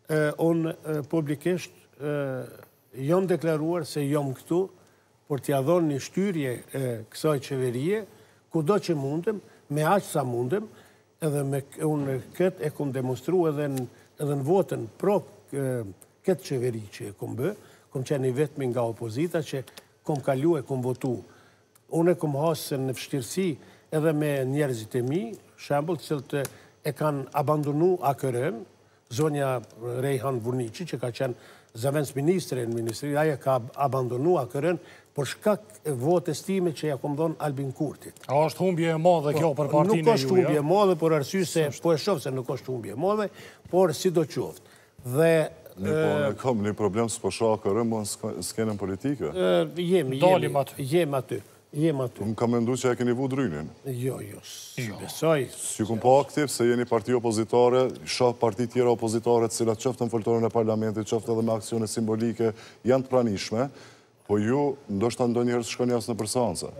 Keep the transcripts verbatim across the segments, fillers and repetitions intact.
Unë publikisht jam deklaruar se jam këtu për t'ja dhonë një shtyrje kësaj qeverie, kudo që mundem, me aq sa mundem, edhe me unë këtë e kom demonstru edhe në votën pro këtë qeveri që e kom bë, kom qenë i vetëmi nga opozita që kom kalu e kom votu. Unë e kom hasë në vështirësi edhe me njerëzit e mi, shembull cilët e kanë abandonu A K R-n, zonja Rejhan Vurnici, që ka qenë zëvendës ministre në ministri, aja ka abandonu A K R-n për shkak votës time që ja kom dhonë Albin Kurtit. A është humbje e madhe kjo për partinë e juja? Nuk është humbje e madhe, por arsye se, po e shoh se nuk është humbje e madhe, por sidoqoftë. Dhe Ne kam një problem së po shoh A K R-n, mo në skenën politike. Jemi, Dalim aty. Jem aty. Jem aty. Unë kam mendu që e keni vu drynin. Jo, jo, si besoj. Si kun po aktiv se jeni parti opozitare, shoh parti tjera opozitare, cilat qoftë në foltorën e parlamentit, qoftë edhe me aksione simbolike, janë të pranishme, po ju ndoshta ndonjëherë shkoni as në përseanca.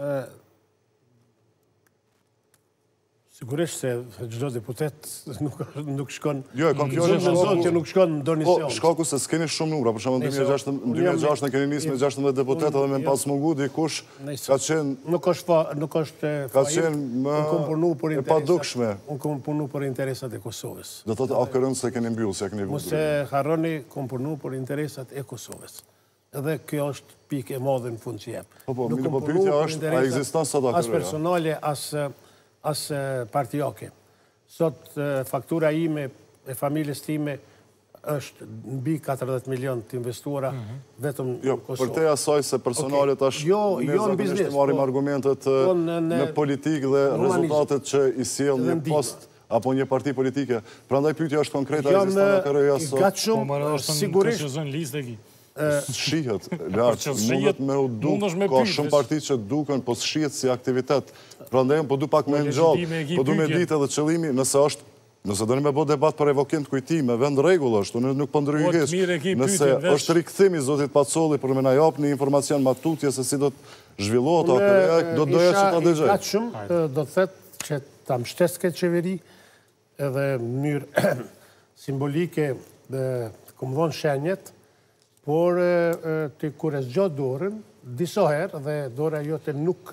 Sigurisht se çdo deputet nuk shkon... Jo, e kam fjallin shkaku... që nuk shkon në ndonjë seancë. Po, shkaku se s'keni shumë numra, për shembull në dy mijë e gjashtë në keni nisë me gjashtëdhjetë deputet edhe me pas mungu dikush ka qenë... Nuk është nuk është ka qenë më e padukshme. Unë kom punu për interesat e Kosovës. Do thotë A K R-n se keni mbyllë, se keni vu. Mos e harroni, kom punu për interesat e Kosovës. Edhe kjo është pikë e madhe në fund që jep. Po, po, mirë po pyetja është, a ekziston sot A K R-ja? As personale, as as partijake. Sot faktura ime e familjes time është mbi katërdhjetë milion të investuara vetëm në Kosovë. Për te asaj se personale tash ne zakonisht marrim argumentet në politikë dhe rezultatet që i sjell një post apo një parti politike. Prandaj pyetja është konkrete, a ekziston A K R-ja sot? Jam i gatshëm, sigurisht. Shihet, lartë, mundet me u duk, ka shumë parti që duken, po shihet si aktivitet. Prandaj po du pak me në gjallë, po du me ditë edhe qëllimi, nëse është, nëse do një me bo debat për evokim të kujtime, vend regull është, unë nuk pëndrygesh, nëse është rikëthimi Zotit Pacolli për me na japë një informacion matutje se si do të zhvillohet, A K R-ja, do të doja që ta dëgjoj. Unë isha shumë, do të thetë që ta mështes këtë qeveri, edhe mënyrë simbolike të këmë dhonë shenjet, por të kur e zgjot dorën, disa herë, dhe dora jote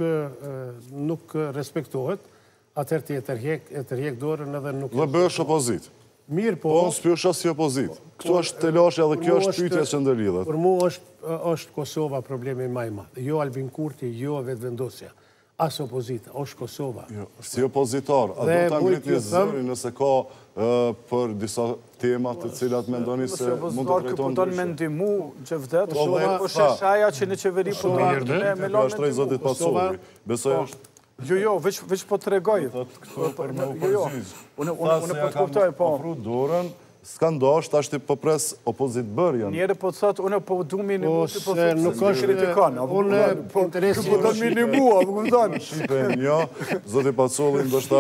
nuk respektohet, atër të e tërhjek dorën edhe nuk... Dhe bësh opozit. Mirë, po... Po, s'pjosha si opozit. Këtu është të lashja dhe kjo është pyetja që ndërlidhet. Për mu është Kosova problemi maj madh. Jo Albin Kurti, jo vetëvendosja. As opozita, është Kosova. Si opozitar, a do të ngrit një zëri nëse ka për disa temat të cilat me ndoni se mund të trajton ndryshme? Me ndimu që vdet, po sheshaja që në qeveri po me me Kjo është rejë Zotit Pacolli. Besoj është... Jo, jo, veç po të regoj. Këtu e për me u përgjizh. Unë po të kuptoj, po. Ofru dorën, s'ka ndosht, ashtë po pres opozit bërjen. Njeri po të thotë, unë po du minimu, po se nuk është kritikon. Unë po interesi... Po do minimu, a më këmëtani. Shqipen, jo, Zotit Pacolli, ndoshta...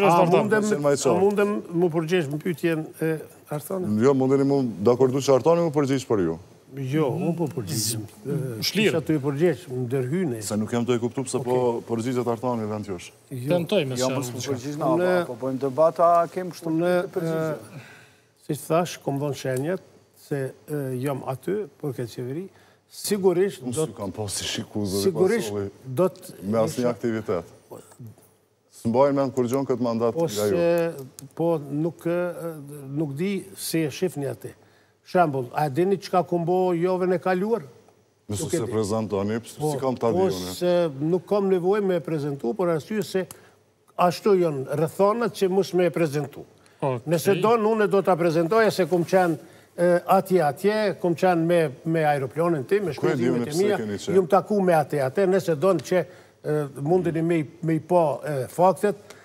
A mundem mu përgjesh më pytjen e Artoni? Jo, mundeni mu d'akordu që Artoni mu përgjesh për ju. Jo, unë po përgjishëm. Shlirë. Kisha të i përgjesh, më dërhyne. Se nuk jam të e kuptu pëse po përgjishet Artoni vend josh. Tentoj me se... Jo, mësë më përgjishna, po pojmë debata, kemë kështu të përgjishme. Si të thash, kom dhonë shenjet, se jam aty, për këtë qeveri, sigurisht... Unë si kam po si shikuzë dhe Pasolli, do të... Me asë një aktivitet. Së mbajnë me në kur gjonë këtë mandat nga ju. Po, nuk di se e shifni aty. Shambull, a dini që ka këmbo jove në kaluar? Nësë se prezentoni, si kam të adhjone? Po, se nuk kam nevoj me prezentu, por arsye se ashtu janë rëthonat që mus me prezentu. Nëse donë, unë do të prezentoja se kom qenë atje atje, kom qenë me aeroplanin ti, me shpëzimet e mija, ju më taku me atje atje, nëse donë që mundin me i po faktet,